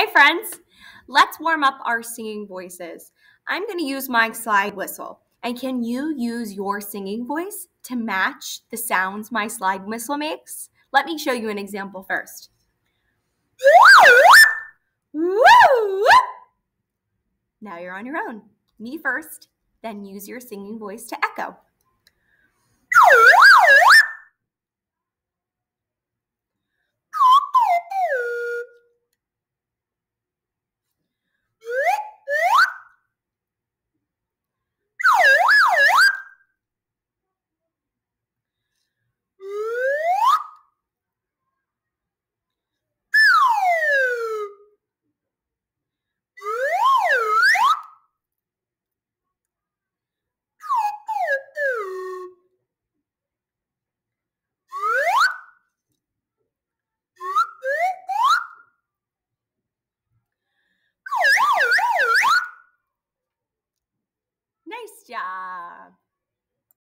friends, let's warm up our singing voices. I'm going to use my slide whistle. And can you use your singing voice to match the sounds my slide whistle makes? Let me show you an example first. Now you're on your own. Me first, then use your singing voice to echo. Nice job.